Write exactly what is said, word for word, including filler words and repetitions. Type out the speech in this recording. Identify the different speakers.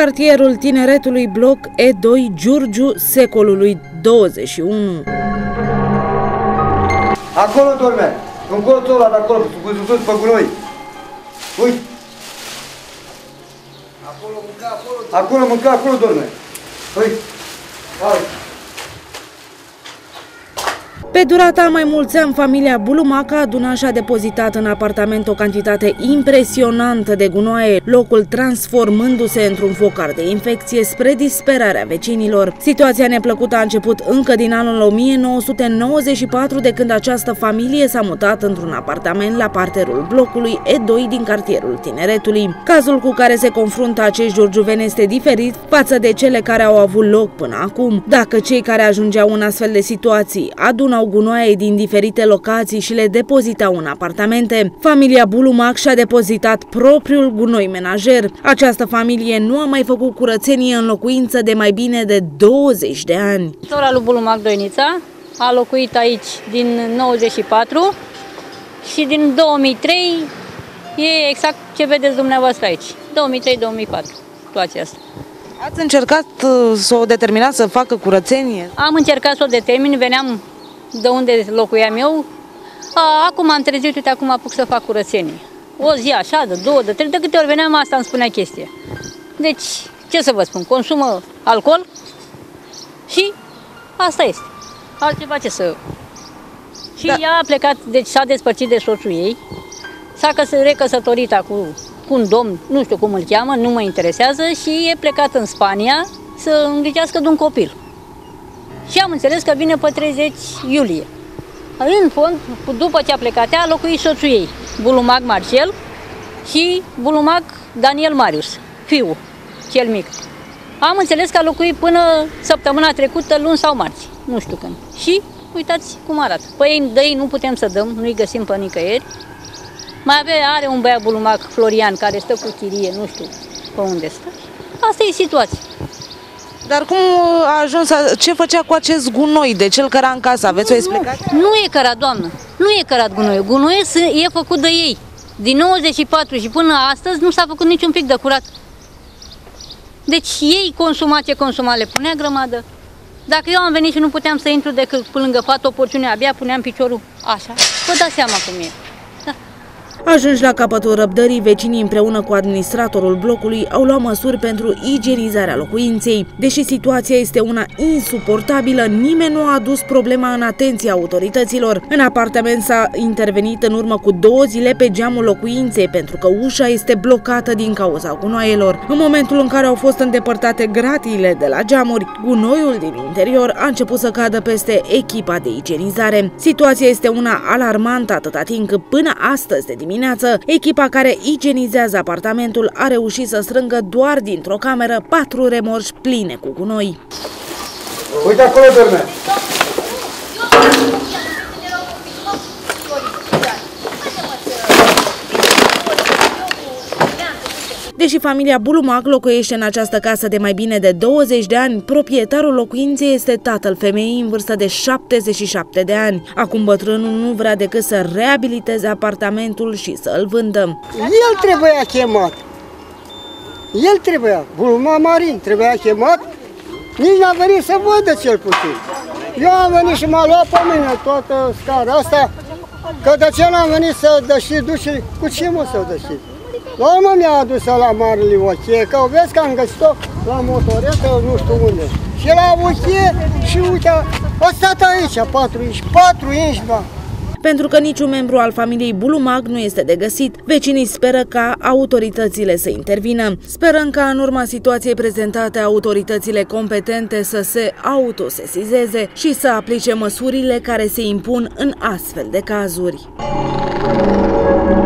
Speaker 1: cartierul Tineretului, bloc E doi, Giurgiu, secolului douăzeci și unu.
Speaker 2: Acolo dormea, în colțul ăla de acolo, sus pe gunoi. Uite. Acolo mânca, acolo dormea. Acolo mânca, acolo dormea. Uite. Hai.
Speaker 1: Pe durata a mai mulți ani, familia Bulumac a adunat și a depozitat în apartament o cantitate impresionantă de gunoaie, locul transformându-se într-un focar de infecție spre disperarea vecinilor. Situația neplăcută a început încă din anul o mie nouă sute nouăzeci și patru, de când această familie s-a mutat într-un apartament la parterul blocului E doi din cartierul Tineretului. Cazul cu care se confruntă acești giurgiuveni este diferit față de cele care au avut loc până acum. Dacă cei care ajungeau în astfel de situații adunau gunoaie din diferite locații și le depozitau în apartamente, familia Bulumac și-a depozitat propriul gunoi menajer. Această familie nu a mai făcut curățenie în locuință de mai bine de douăzeci de ani.
Speaker 3: Sora lui Bulumac, Doinița, a locuit aici din nouăzeci și patru și din două mii trei e exact ce vedeți dumneavoastră aici, două mii trei două mii patru, situația asta.
Speaker 1: Ați încercat să o determinați să facă curățenie?
Speaker 3: Am încercat să o determin, veneam de unde locuiam eu. A, acum am trezit, uite, acum apuc să fac curățenie. O zi așa, de două, de trei, de câte ori veneam, asta îmi spunea chestia. Deci, ce să vă spun, consumă alcool și asta este. Altceva ce să... Și da. Ea a plecat, deci s-a despărțit de soțul ei, s-a recăsătorit acum cu un domn, nu știu cum îl cheamă, nu mă interesează, și e plecat în Spania să îngrijească de un copil. Și am înțeles că vine pe treizeci iulie. În fond, după ce a plecat ea, a locuit soțul ei, Bulumac Marcel și Bulumac Daniel Marius, fiul, cel mic. Am înțeles că a locuit până săptămâna trecută, luni sau marți, nu știu când. Și uitați cum arată. Păi de ei nu putem să dăm, nu-i găsim pe nicăieri. Mai avea, are un băiat Bulumac, Florian, care stă cu chirie, nu știu pe unde stă. Asta e situația.
Speaker 1: Dar cum a ajuns, ce făcea cu acest gunoi de cel căra în casă? Aveți o explicație?
Speaker 3: Nu, nu e cărat, doamnă. Nu e cărat gunoiul. Gunoiul e făcut de ei. Din nouăzeci și patru și până astăzi nu s-a făcut niciun pic de curat. Deci ei consuma ce consuma, le punea grămadă. Dacă eu am venit și nu puteam să intru decât pe lângă fată o porțiune, abia puneam piciorul așa. Vă dați seama cum e.
Speaker 1: Ajunși la capătul răbdării, vecinii împreună cu administratorul blocului au luat măsuri pentru igienizarea locuinței. Deși situația este una insuportabilă, nimeni nu a adus problema în atenția autorităților. În apartament s-a intervenit în urmă cu două zile pe geamul locuinței, pentru că ușa este blocată din cauza gunoaielor. În momentul în care au fost îndepărtate gratiile de la geamuri, gunoiul din interior a început să cadă peste echipa de igienizare. Situația este una alarmantă atâta timp cât până astăzi de dimineață echipa care igienizează apartamentul a reușit să strângă doar dintr-o cameră patru remorci pline cu gunoi.
Speaker 2: Uite acolo dorme.
Speaker 1: Deși familia Bulumac locuiește în această casă de mai bine de douăzeci de ani, proprietarul locuinței este tatăl femeii în vârstă de șaptezeci și șapte de ani. Acum bătrânul nu vrea decât să reabiliteze apartamentul și să îl vândă.
Speaker 4: El trebuia chemat. El trebuia. Bulumac Marin trebuia chemat. Nici n-a venit să vadă cel puțin. Eu am venit și m-a luat pe mine toată scara asta, că de ce n-am venit să dășit dușii, cu ce mă să dășit? La urmă mi-a adus la Marele Ochie, că vezi că am găsit-o la motoretă, nu știu unde. Și la Ochie și uite, a stat aici, patru inci, patru inci, bă.
Speaker 1: Pentru că niciun membru al familiei Bulumac nu este de găsit, vecinii speră ca autoritățile să intervină. Sperăm ca în urma situației prezentate autoritățile competente să se autosesizeze și să aplice măsurile care se impun în astfel de cazuri.